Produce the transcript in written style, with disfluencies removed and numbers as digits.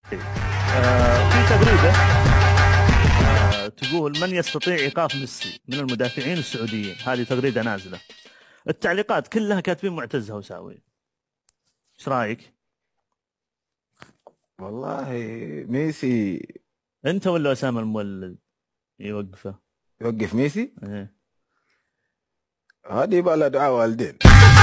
في تغريدة تقول: من يستطيع إيقاف ميسي من المدافعين السعوديين؟ هذه تغريدة نازلة، التعليقات كلها كاتبين معتز هوساوي. ايش رايك؟ والله ميسي. انت ولا اسامه المولد يوقفه؟ يوقف ميسي؟ ايه. هذه يبقى لها دعاء والدين.